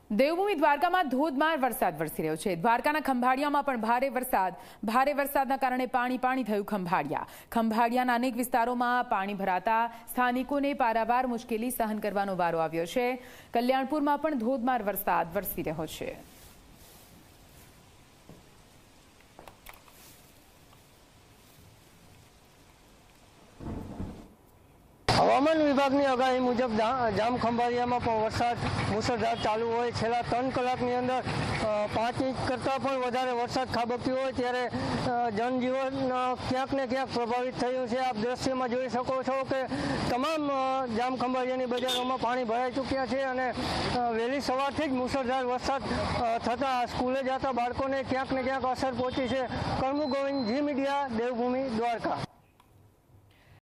દેવભૂમિ દ્વારકામાં ધોધમાર વરસાદ વરસી રહ્યો છે। દ્વારકાના ખંભાળિયામાં પણ ભારે વરસાદના કારણે પાણી થયું। ખંભાળિયાના અનેક વિસ્તારોમાં પાણી ભરાતા સ્થાનિકોને પારાવાર મુશ્કેલી સહન કરવાનો વારો આવ્યો છે। કલ્યાણપુરમાં પણ ધોધમાર વરસાદ વરસી રહ્યો છે। હવામાન વિભાગની આગાહી મુજબ જામ ખંભાળિયામાં પણ વરસાદ મુસળધાર ચાલુ હોય। છેલ્લા 3 કલાકની અંદર 5 ઇંચ કરતાં પણ વધારે વરસાદ ખાબક્યો હોય ત્યારે જનજીવન ક્યાંક ને ક્યાંક પ્રભાવિત થયું છે। આપ દ્રશ્યમાં જોઈ શકો છો કે તમામ જામ ખંભાળિયાની બજારોમાં પાણી ભરાઈ ચૂક્યા છે અને વહેલી સવારથી જ મુસળધાર વરસાદ થતાં સ્કૂલે જતા બાળકોને ક્યાંક ને ક્યાંક અસર પહોંચી છે। Karmu Govind, Zee Media, Devbhumi, Dwarka.